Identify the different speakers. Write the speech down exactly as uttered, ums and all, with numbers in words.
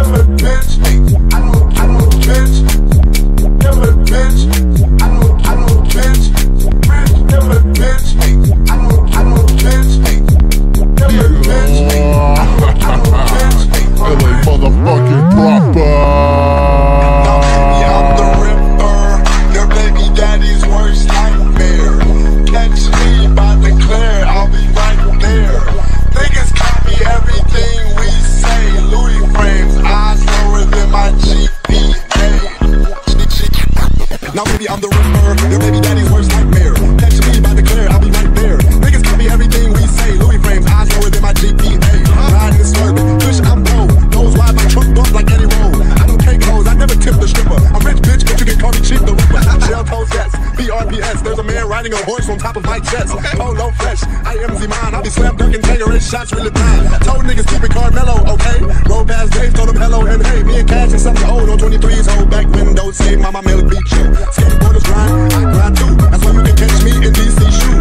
Speaker 1: Never bitch, I don't, I don't bitch. Never bitch, I don't, I don't bitch. Bitch, never bitch, I don't, I don't bitch. Never bitch, I don't, I don't bitch.
Speaker 2: L A motherfucking proper.
Speaker 1: Now baby, I'm the Ripper, your baby daddy's worst nightmare. Catch me by the Claire, I'll be right there. Niggas copy everything we say. Louis frames, eyes lower than my G P A. Now baby, I'm the Ripper, your baby daddy's worst nightmare. Catch me by the Claire, I'll be right there. Niggas copy everything we say. Louis frames, eyes lower than my G P A. Riding and swerving, push I'm low. Nose wide, my trunk bump like Eddie Roll. I don't take hoes, I never tip the stripper. I'm rich bitch, but you can call me cheap the Ripper. Shell toes, yes, B R P S. There's a man riding a horse on top of my chest. Polo fresh, I am the man. I'll be slam dunking, Tangerine shots really fine. Told niggas keep it Carmelo, okay? Roll past Dave, told them hello and hey. Me and Cash and something old on twenty-threes, hold back windows, say mama mail beat you. Skateboarders grind, I grind too. That's why you can catch me in D C shoes.